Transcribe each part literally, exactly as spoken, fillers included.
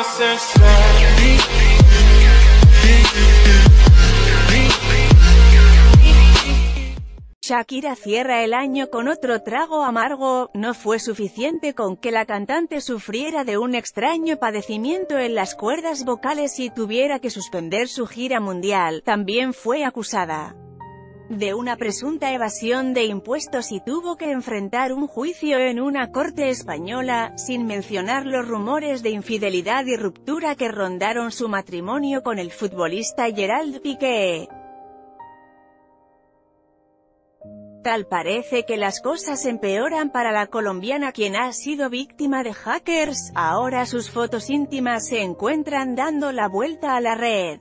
Shakira cierra el año con otro trago amargo. No fue suficiente con que la cantante sufriera de un extraño padecimiento en las cuerdas vocales y tuviera que suspender su gira mundial. También fue acusada de una presunta evasión de impuestos y tuvo que enfrentar un juicio en una corte española, sin mencionar los rumores de infidelidad y ruptura que rondaron su matrimonio con el futbolista Gerard Piqué. Tal parece que las cosas empeoran para la colombiana, quien ha sido víctima de hackers. Ahora sus fotos íntimas se encuentran dando la vuelta a la red.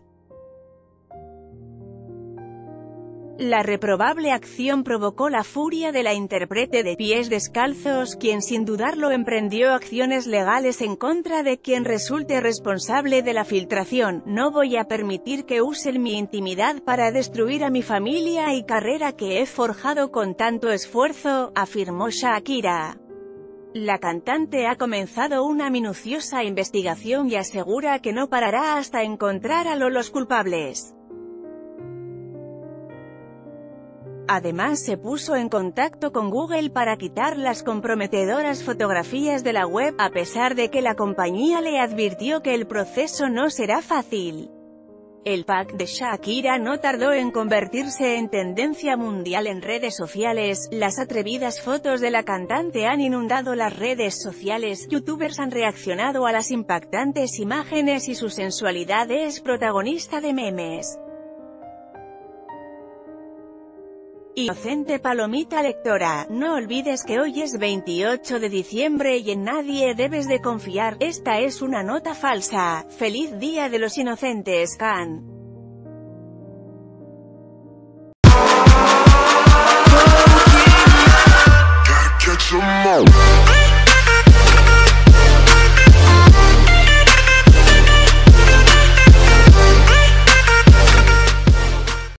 La reprobable acción provocó la furia de la intérprete de Pies Descalzos, quien sin dudarlo emprendió acciones legales en contra de quien resulte responsable de la filtración. No voy a permitir que usen mi intimidad para destruir a mi familia y carrera que he forjado con tanto esfuerzo, afirmó Shakira. La cantante ha comenzado una minuciosa investigación y asegura que no parará hasta encontrar a los culpables. Además se puso en contacto con Google para quitar las comprometedoras fotografías de la web, a pesar de que la compañía le advirtió que el proceso no será fácil. El pack de Shakira no tardó en convertirse en tendencia mundial en redes sociales. Las atrevidas fotos de la cantante han inundado las redes sociales. Youtubers han reaccionado a las impactantes imágenes y su sensualidad es protagonista de memes. Inocente palomita lectora, no olvides que hoy es veintiocho de diciembre y en nadie debes de confiar. Esta es una nota falsa. ¡Feliz Día de los Inocentes, Can!